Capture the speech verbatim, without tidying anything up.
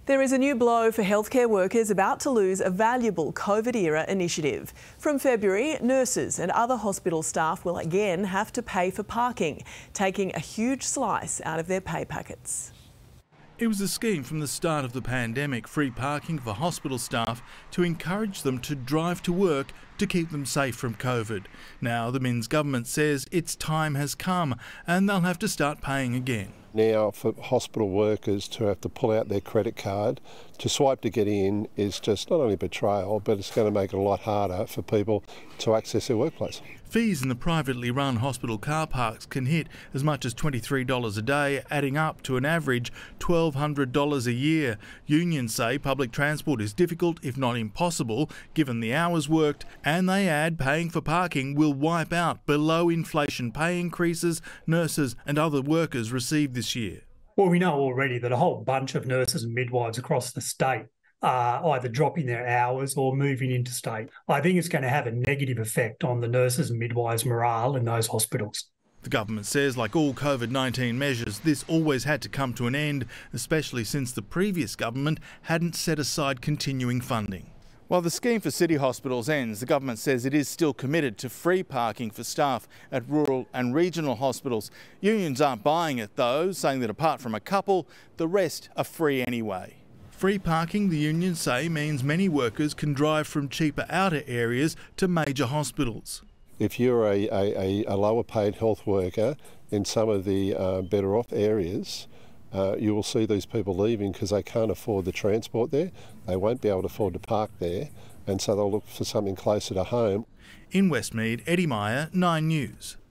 There is a new blow for healthcare workers about to lose a valuable COVID-era initiative. From February, nurses and other hospital staff will again have to pay for parking, taking a huge slice out of their pay packets. It was a scheme from the start of the pandemic, free parking for hospital staff to encourage them to drive to work to keep them safe from COVID. Now the Minns government says its time has come and they'll have to start paying again. Now for hospital workers to have to pull out their credit card to swipe to get in is just not only betrayal, but it's going to make it a lot harder for people to access their workplace. Fees in the privately run hospital car parks can hit as much as twenty-three dollars a day, adding up to an average twelve hundred dollars a year. Unions say public transport is difficult, if not impossible, given the hours worked, and they add paying for parking will wipe out below inflation pay increases nurses and other workers received this year. Well, we know already that a whole bunch of nurses and midwives across the state are either dropping their hours or moving interstate. I think it's going to have a negative effect on the nurses and midwives' morale in those hospitals. The government says, like all COVID nineteen measures, this always had to come to an end, especially since the previous government hadn't set aside continuing funding. While the scheme for city hospitals ends, the government says it is still committed to free parking for staff at rural and regional hospitals. Unions aren't buying it though, saying that apart from a couple, the rest are free anyway. Free parking, the unions say, means many workers can drive from cheaper outer areas to major hospitals. If you're a, a, a lower paid health worker in some of the uh, better off areas, uh, you will see these people leaving because they can't afford the transport there, they won't be able to afford to park there, and so they'll look for something closer to home. In Westmead, Eddie Meyer, Nine News.